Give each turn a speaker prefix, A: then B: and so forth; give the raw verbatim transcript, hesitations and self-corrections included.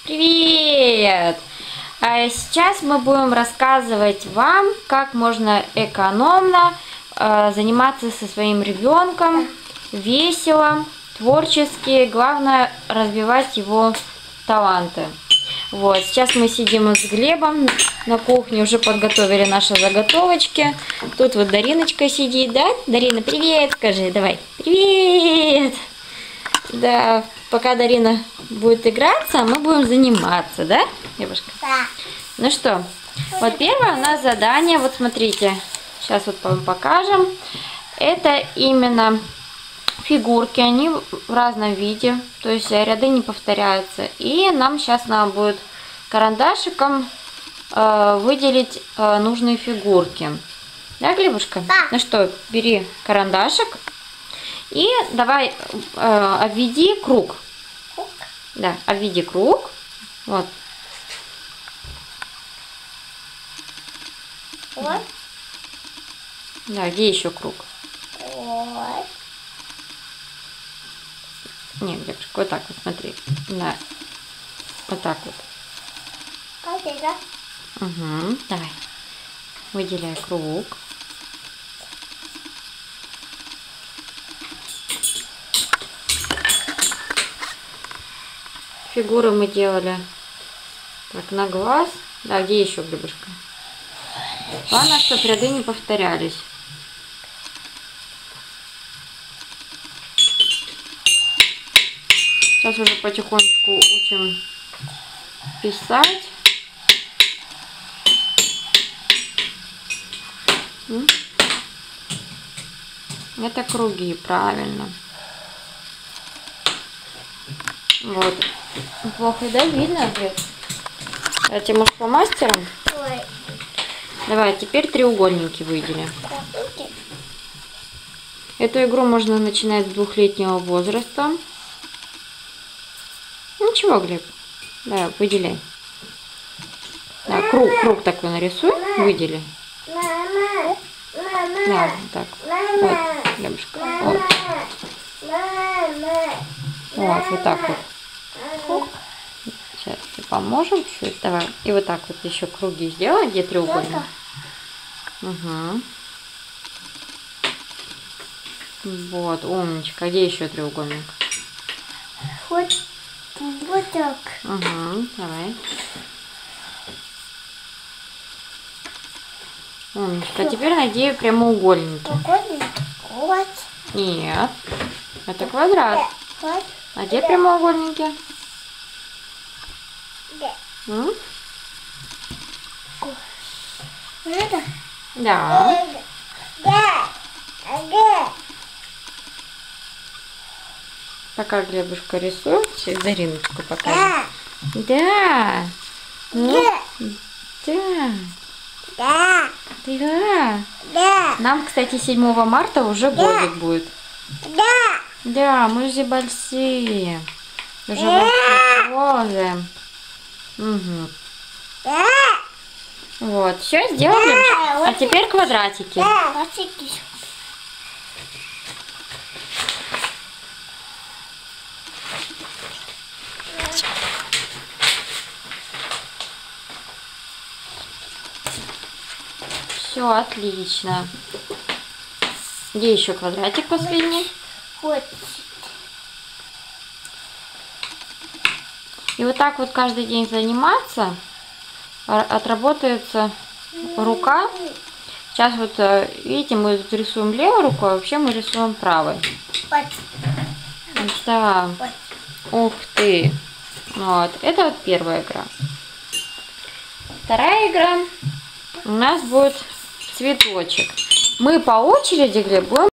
A: Привет! А сейчас мы будем рассказывать вам, как можно экономно э, заниматься со своим ребенком, весело, творчески, главное развивать его таланты. Вот, сейчас мы сидим с Глебом на кухне, уже подготовили наши заготовочки. Тут вот Дариночка сидит, да? Дарина, привет, скажи, давай. Привет! Да, пока Дарина будет играться, мы будем заниматься, да, девушка?
B: Да.
A: Ну что, вот первое у нас задание, вот смотрите, сейчас вот вам покажем. Это именно фигурки, они в разном виде, то есть ряды не повторяются. И нам сейчас надо будет карандашиком э, выделить э, нужные фигурки. Да, Глебушка?
B: Да.
A: Ну что, бери карандашик и давай э, обведи круг.
B: Круг.
A: Да, обведи круг. Вот.
B: Вот.
A: Да, где еще круг?
B: Вот.
A: Нет, девушка, вот так вот, смотри. Да. Вот так вот.
B: Вот это.
A: Угу, давай. Выделяй круг. Фигуры мы делали так на глаз. Да, где еще, Глебушка? Главное, чтобы ряды не повторялись. Сейчас уже потихонечку учим писать. Это круги, правильно. Вот. Плохо, да, видно? А тебе, может, по мастерам?
B: Ой.
A: Давай, теперь треугольники выделим.
B: Здравствуйте.
A: Эту игру можно начинать с двухлетнего возраста. Ничего, Глеб. Да, выделяй. Да, круг, круг такой нарисуй, выдели.
B: Мама. Мама.
A: Да, вот так. Вот, Глебушка. Вот.
B: Мама.
A: Вот, вот так вот.
B: Круг.
A: Сейчас поможем чуть. Давай. И вот так вот еще круги сделай, где треугольник. Угу. Вот, умничка. Где еще треугольник?
B: Вот. Вот так.
A: Угу, давай. Умничка. А теперь найди прямоугольники.
B: Треугольник. Вот.
A: Нет. Это квадрат.
B: Вот.
A: А где прямоугольники?
B: Да.
A: М?
B: Это?
A: Да.
B: Да. Да.
A: Пока Глебушка рисует, сейчас Дариночку покажем.
B: Да.
A: Да. Ну, да.
B: Да.
A: Да.
B: Да.
A: Нам, кстати, седьмого марта уже годик будет.
B: Да.
A: Да, мы же большие. Уже большие. Угу.
B: Да.
A: Вот, все сделали. А теперь квадратики.
B: Да.
A: Все, отлично. Где еще квадратик последний?
B: Вот.
A: И вот так вот каждый день заниматься, отработается рука. Сейчас вот, видите, мы тут рисуем левой рукой, а вообще мы рисуем правой.
B: Вот.
A: Да.
B: Вот.
A: Ух ты. Вот. Это вот первая игра. Вторая игра у нас будет цветочек. Мы по очереди, Глеб, будем